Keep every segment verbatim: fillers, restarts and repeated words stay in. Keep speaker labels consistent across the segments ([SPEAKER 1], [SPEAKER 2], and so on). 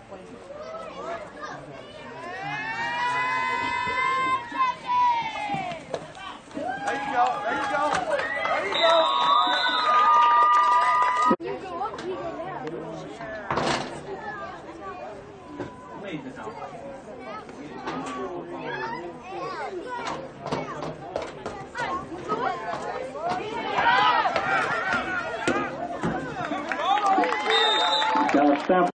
[SPEAKER 1] Stop.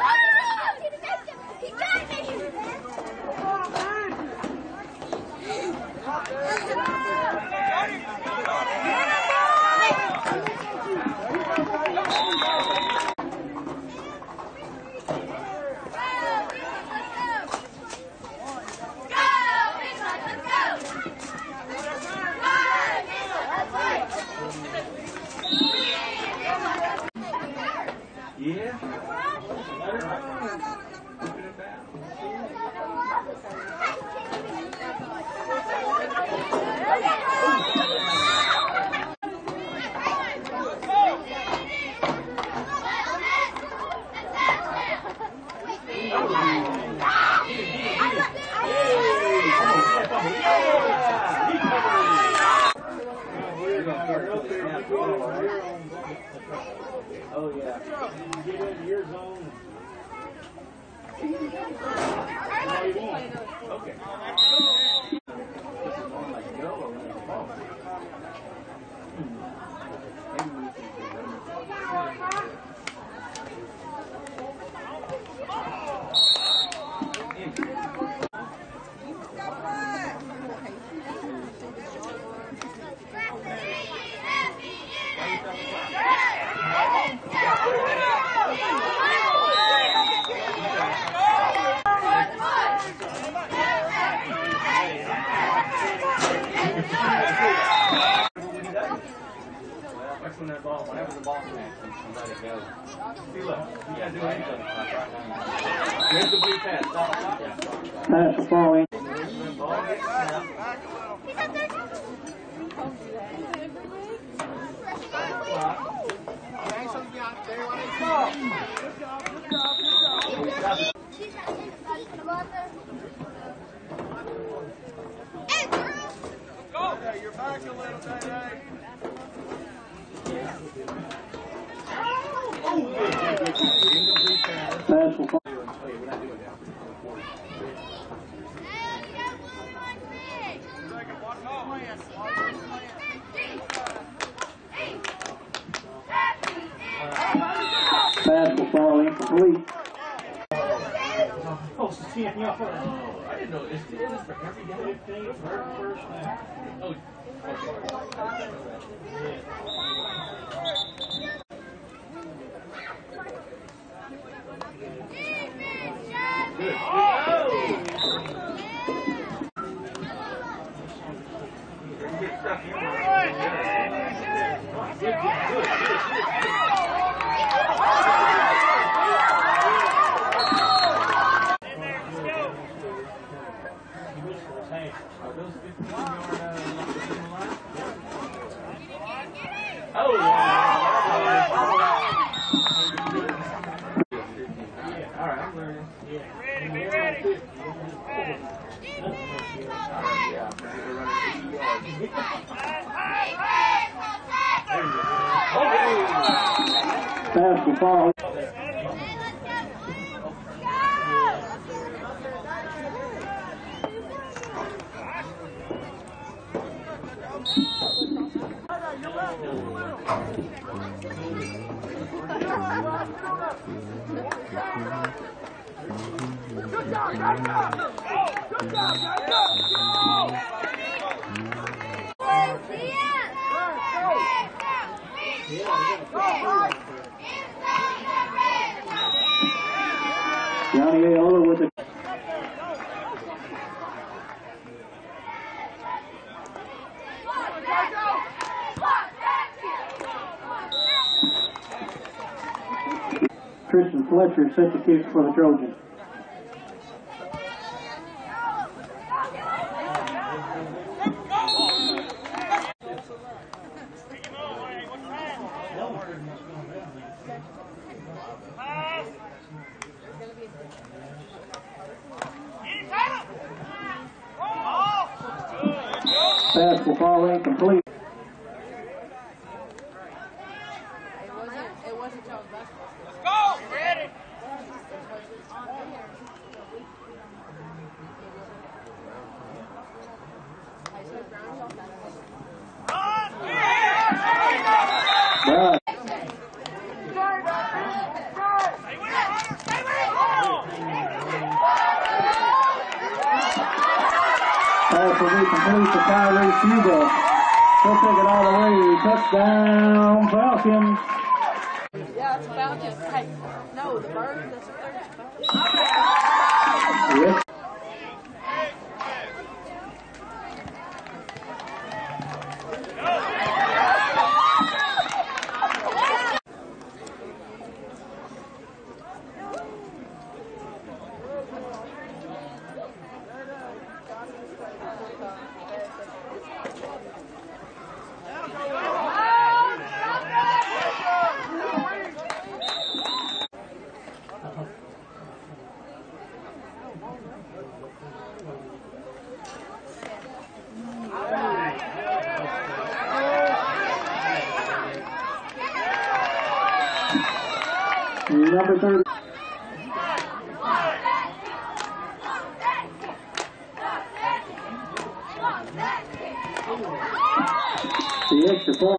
[SPEAKER 2] Yeah. Oh yeah. You get into your zone. Okay. This is more like go or when it's ball. When that ball, whenever the ball connects, you let it go. See, look, you gotta do anything like right now. Here's the blue pass. Stop. Yeah.
[SPEAKER 1] Pass the ball in.
[SPEAKER 2] When the ball gets snapped.
[SPEAKER 3] Go! Hey, you're back a little bit, hey.
[SPEAKER 1] Pass will fall. Pass will fall incomplete.
[SPEAKER 2] Oh, I didn't know this. This is for every day. fifteenth, first snap. Oh, okay. Good. Oh! Get stuck in. Good, good, good, good. Are those fifteen yard uh, line? Oh, yeah. Yeah, all right, I'm learning. Yeah. Ready, get ready. Yeah, we're running eighty yards.
[SPEAKER 1] Pass will fall.
[SPEAKER 3] Good job, guys! Good job, guys!
[SPEAKER 1] Johnny Aola with the Tristan Fletcher set the kick for the Trojans. Pass will fall incomplete.
[SPEAKER 3] Let's go! Ready?
[SPEAKER 1] Right. Pass will be complete to Tyrese Hugo. He'll take it all the way. Touchdown, Falcons.
[SPEAKER 4] Yeah, it's Falcons. Hey, no, the bird, that's what they're
[SPEAKER 1] Yes. Number thirty. The extra point.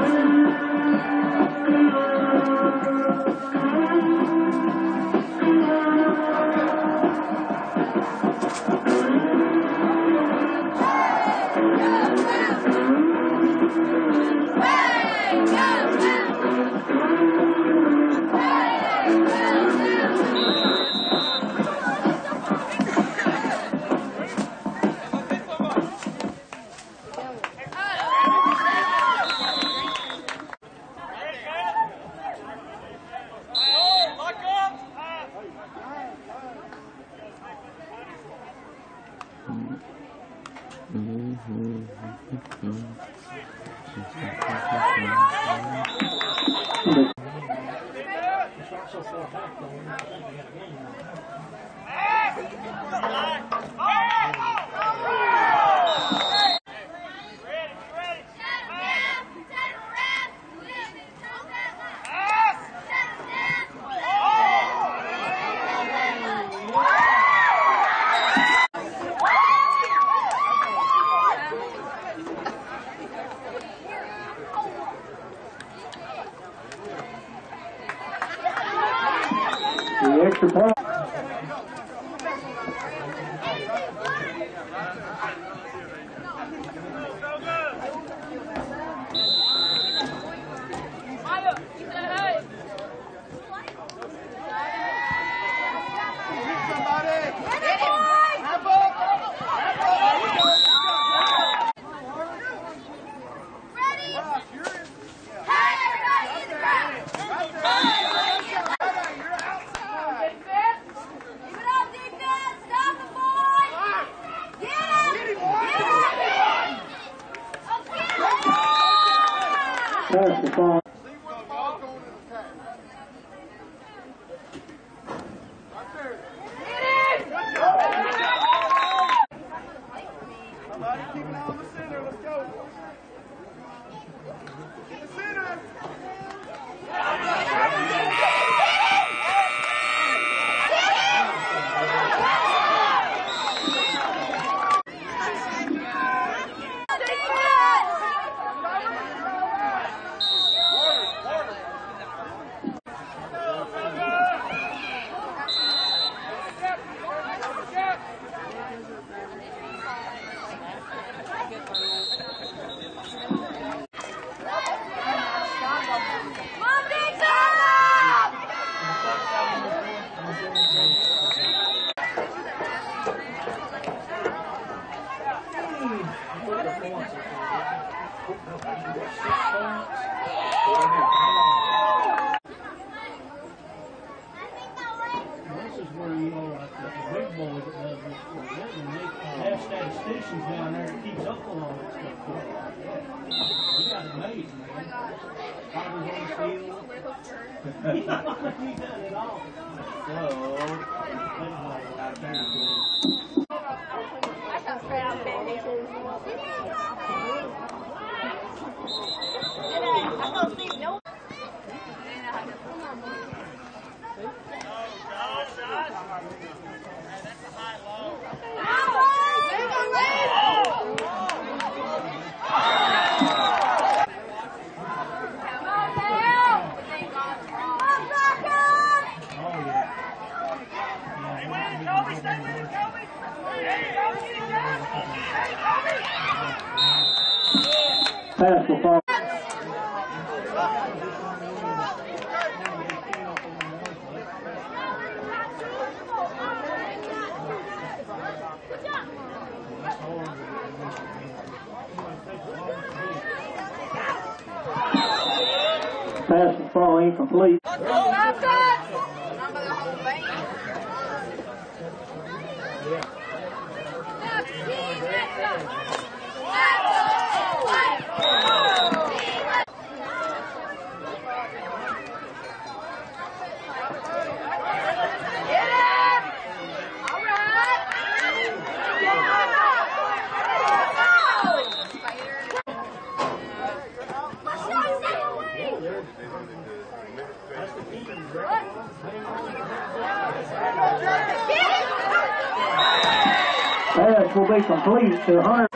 [SPEAKER 1] The extra point. Pass the ball.
[SPEAKER 3] Somebody keep it on the center. Let's go. Get the center.
[SPEAKER 1] Pass will fall. Pass will fall incomplete. Pass will be complete to Hunter.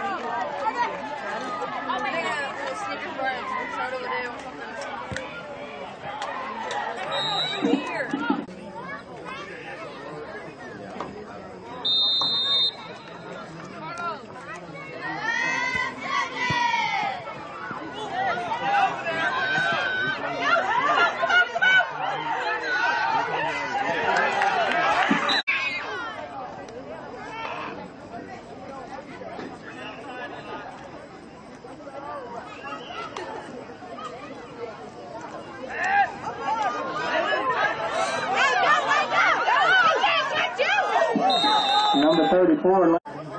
[SPEAKER 1] Number thirty-four.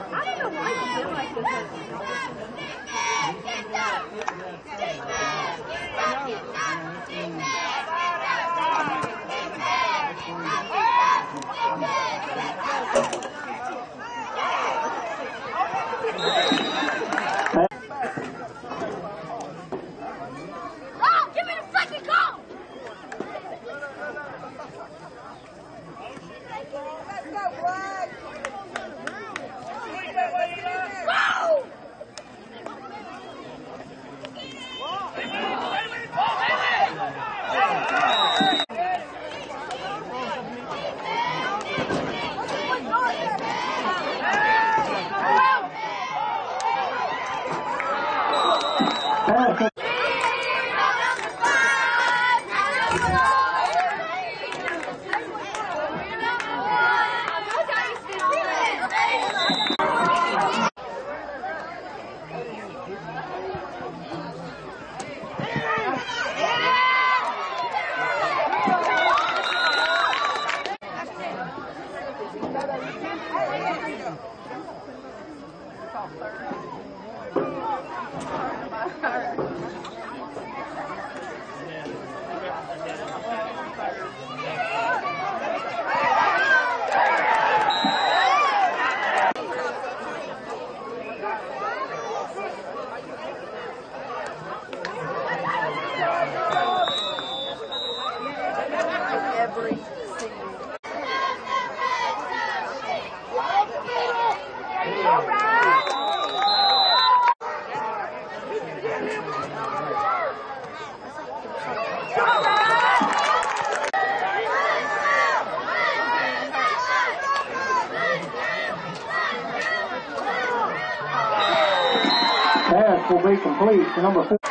[SPEAKER 1] Pass will be complete to number four.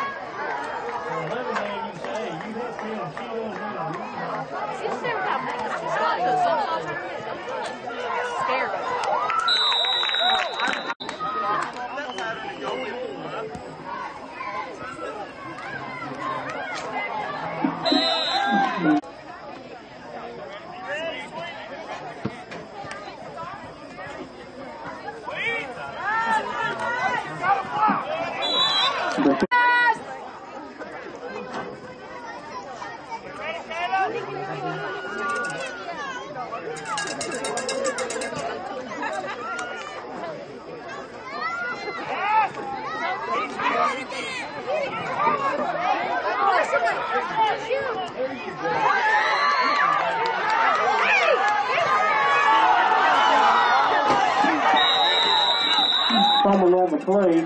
[SPEAKER 3] Ready,
[SPEAKER 1] Fumble on the play.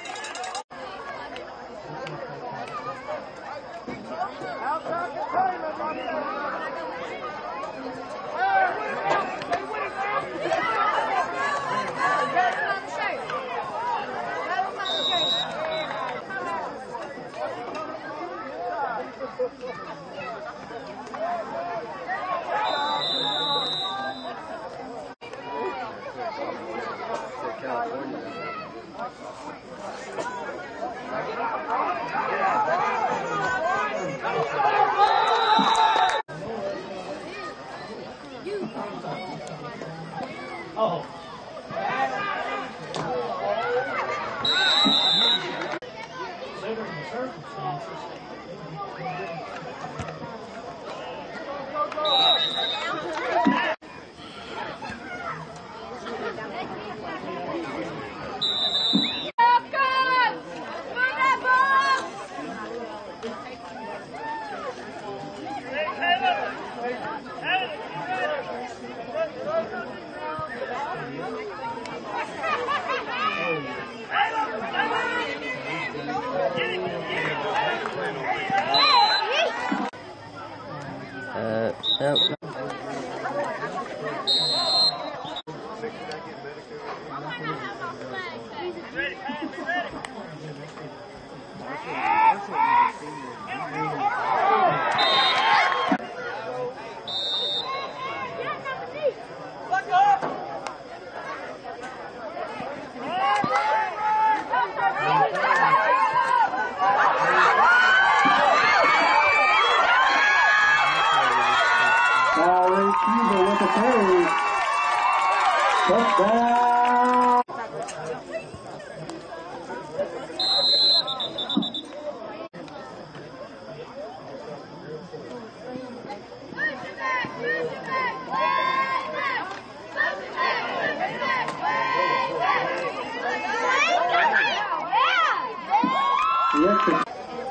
[SPEAKER 2] Oh. Considering the circumstances.
[SPEAKER 5] Uh, no.
[SPEAKER 1] Cuba with the carry. Touchdown. Yes,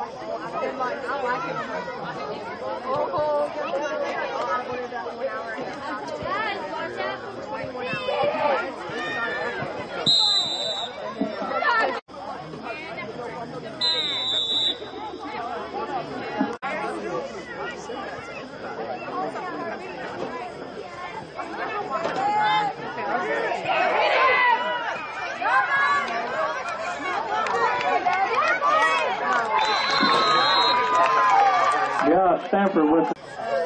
[SPEAKER 1] yeah, Stanford with it.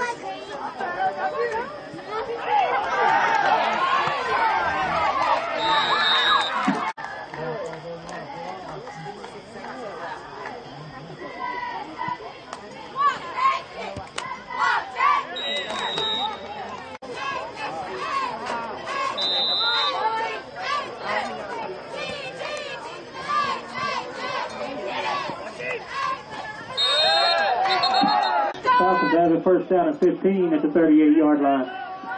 [SPEAKER 1] Falcons have a first down and fifteen at the thirty-eight yard line.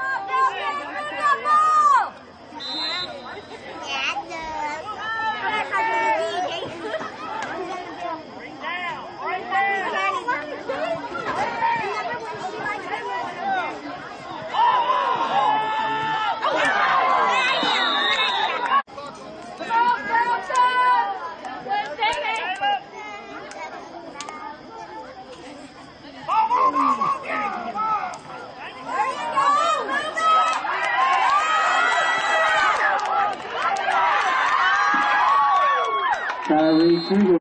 [SPEAKER 1] Number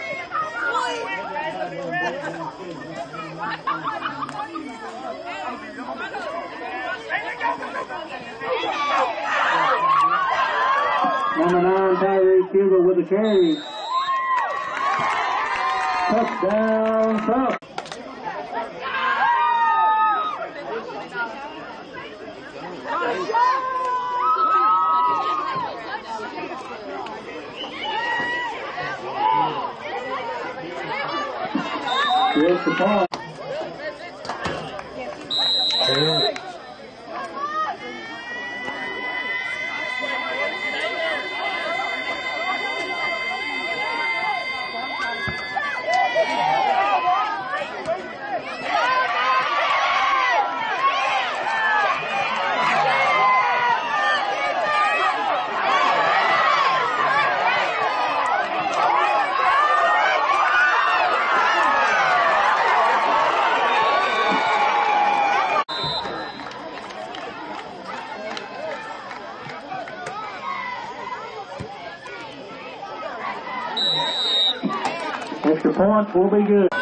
[SPEAKER 1] nine, Tyree Cuba with the carry. Touchdown, Falcons. Here's the ball. Point will be good.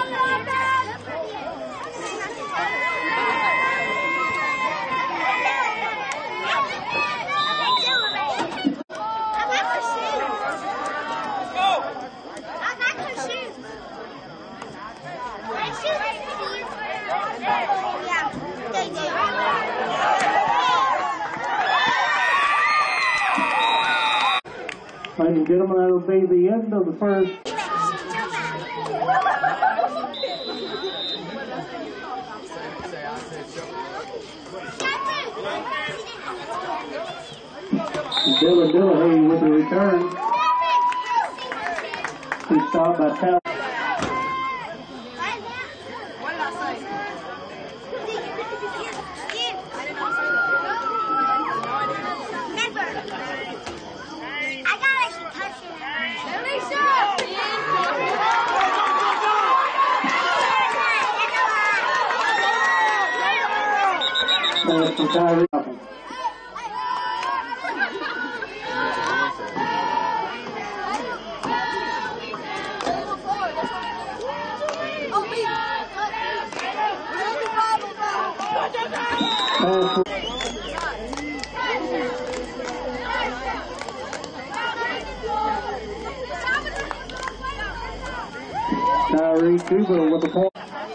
[SPEAKER 1] Ladies and gentlemen, that'll be the end of the first. Dylan Dillahay with the return. He stopped by Tal. From Tyree. Tyree Cooper with the point.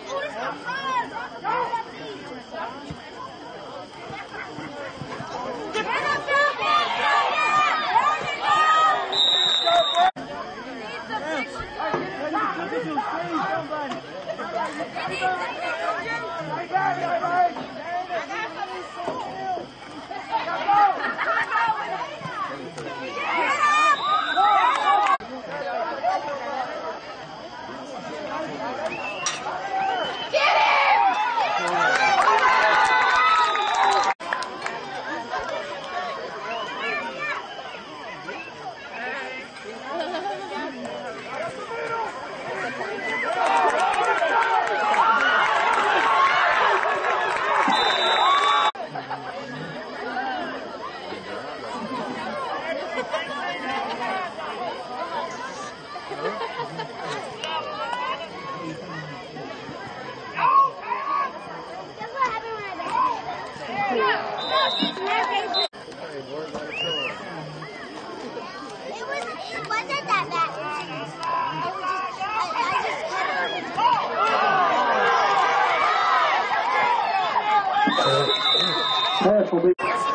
[SPEAKER 1] Pass will be.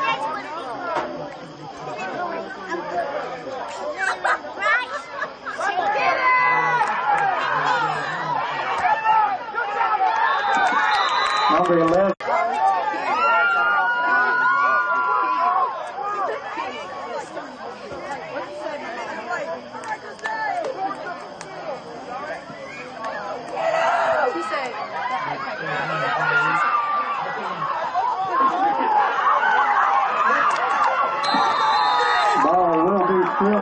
[SPEAKER 1] Number eleven. Ball will be still.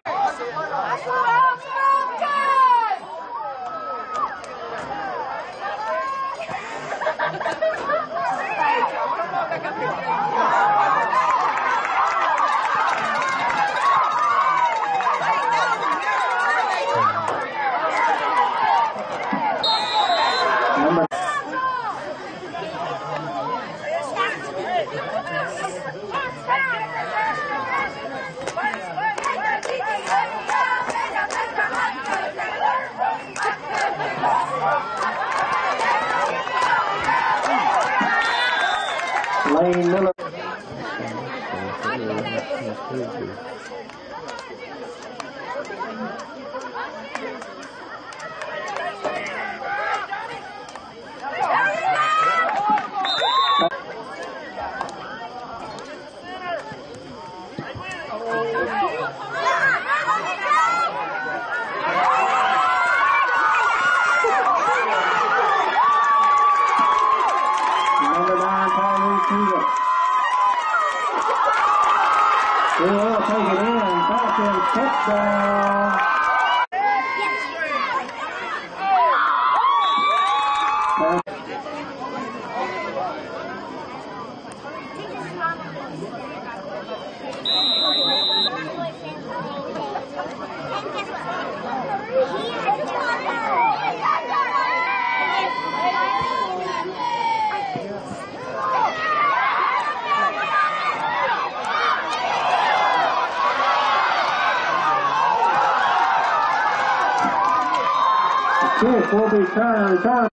[SPEAKER 1] Number Lane Miller. Number nine, Tyree Cooper. They will take it in. Falcons touchdown.
[SPEAKER 3] He has
[SPEAKER 1] Kick will be turned, returned.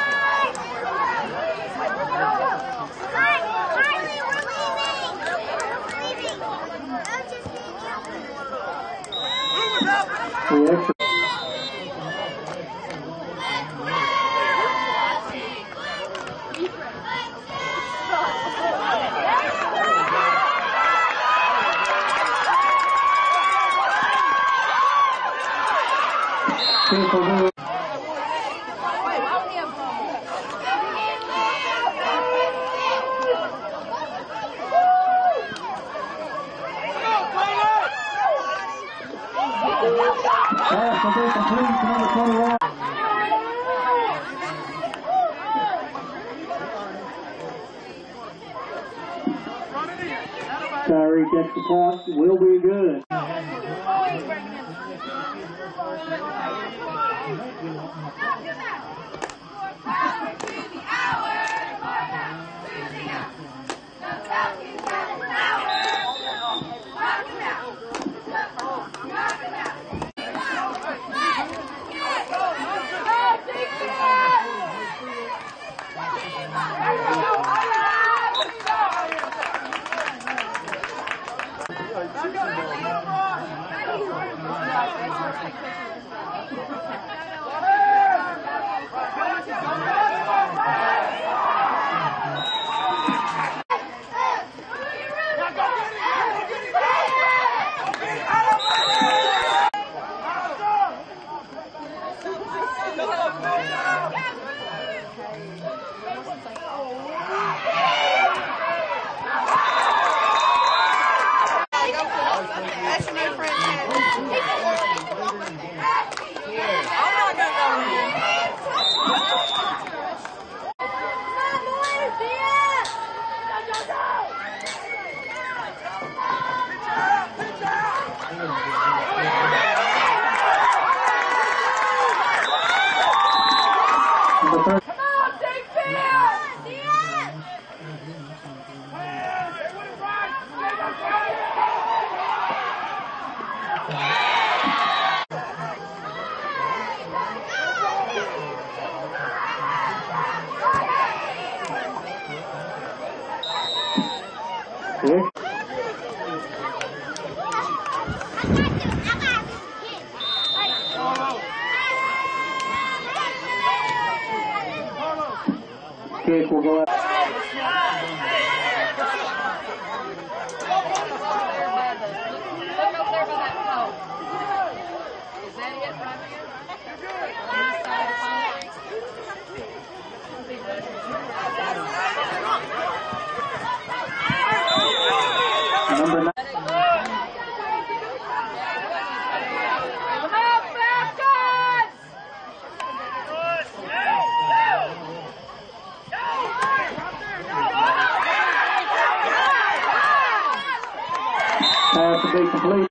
[SPEAKER 1] The extra. Kick will be. Pass will be complete to number twenty-one. Tyree gets the point, will be good. Kick will go out. Number nine. Pass to be complete.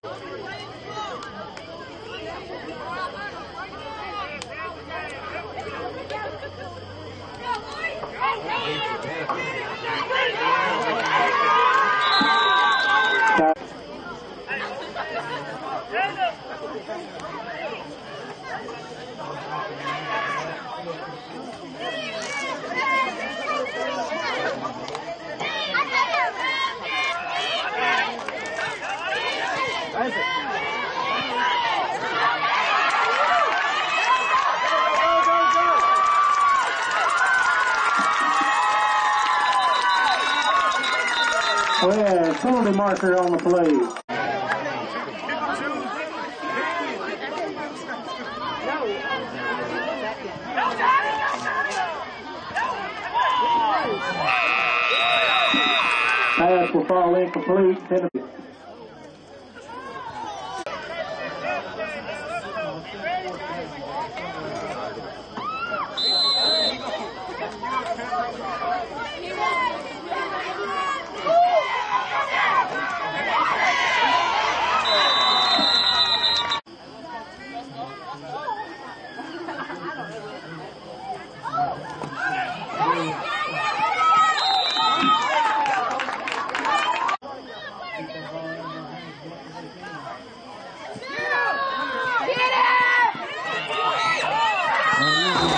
[SPEAKER 1] We have penalty marker on the play. Pass will fall incomplete. Penalty.
[SPEAKER 5] Get it!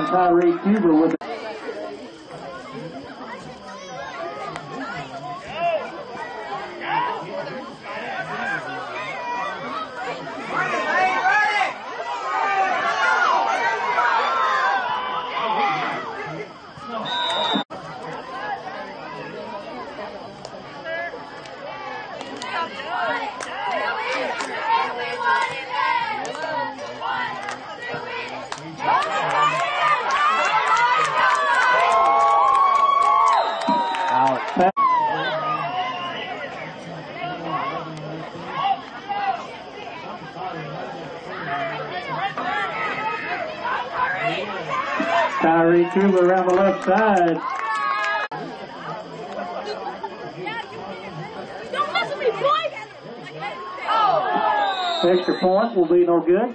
[SPEAKER 1] Tyree Cuba with it. Tyree Cuba around the left side.
[SPEAKER 4] Don't listen to me, boy!
[SPEAKER 1] Extra point will be no good.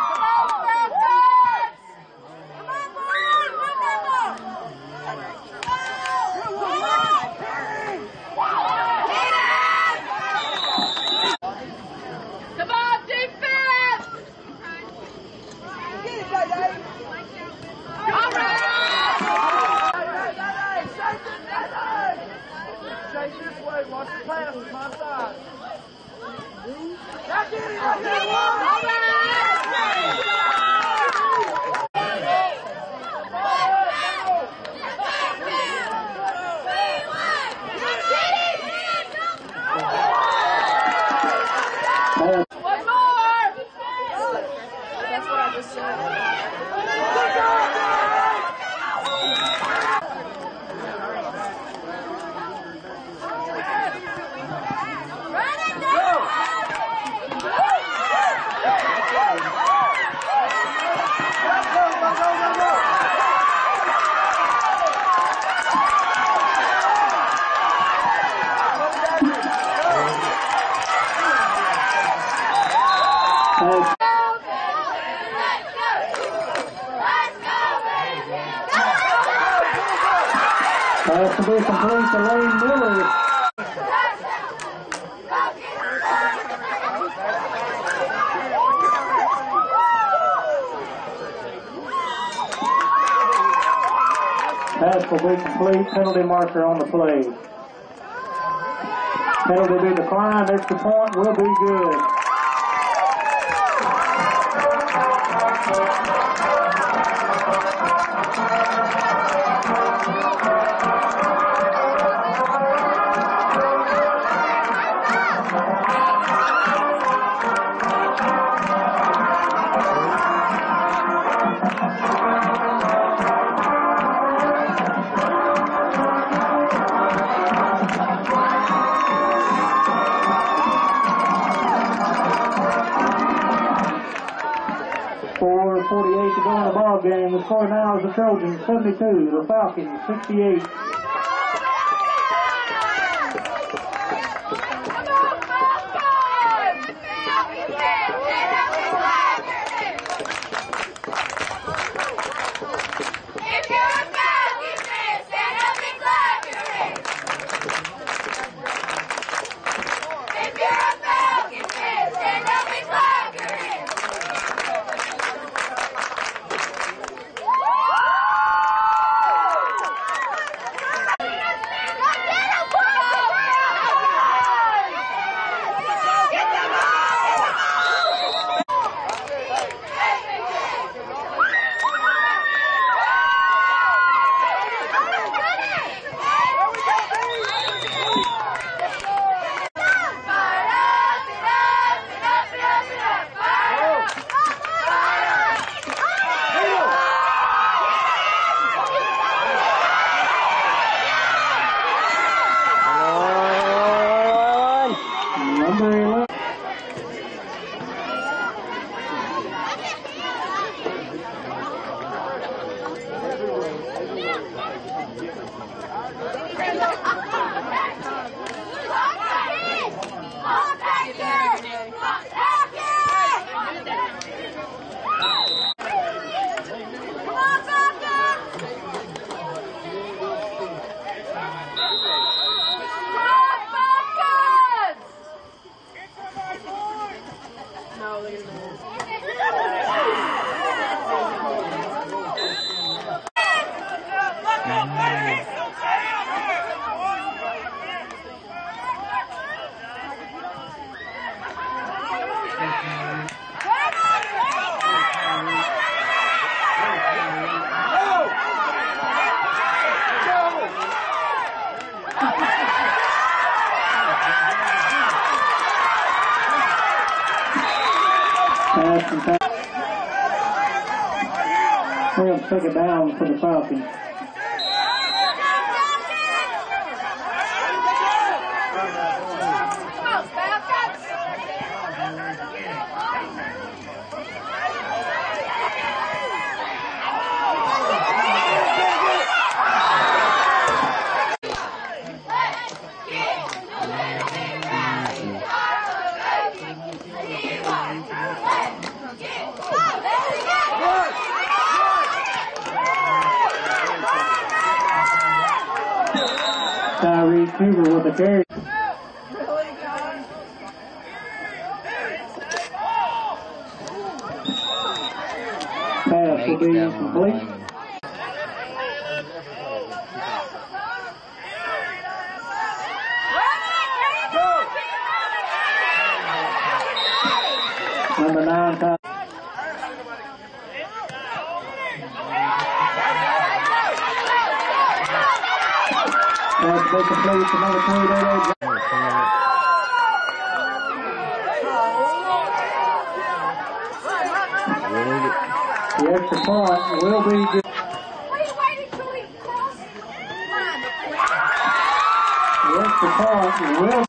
[SPEAKER 4] Come on, defense! All right!
[SPEAKER 3] Shake this way, watch the pass with my side.
[SPEAKER 4] One more! That's what I just said. Run it down!
[SPEAKER 1] Pass to be complete to Lane Miller. Pass will be complete. Penalty marker on the play. Penalty be declined. Extra point will be good. four forty-eight to go in the ball game. The score now is the Trojans seventy-two, the Falcons sixty-eight. second down for the Falcons. Cuber with the carry. Pass will be complete. Number nine, Ty. Pass will be complete to number two, the extra point will be good. The extra point will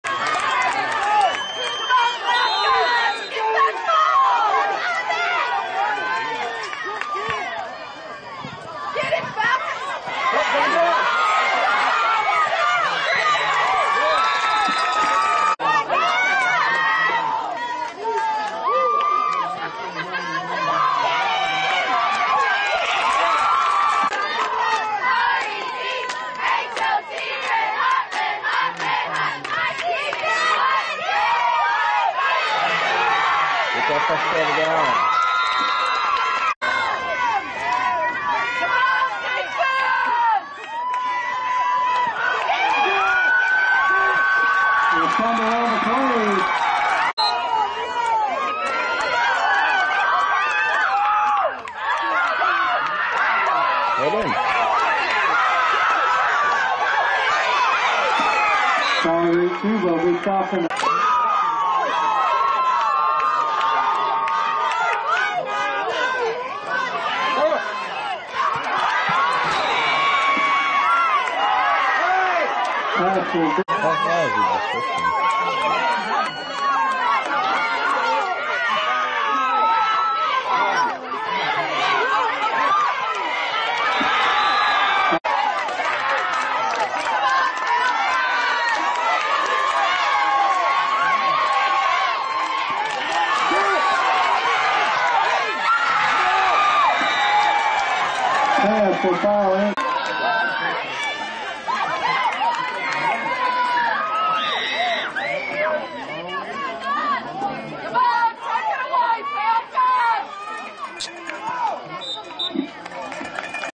[SPEAKER 1] Sorry, two will be stopping. Pass will fall in.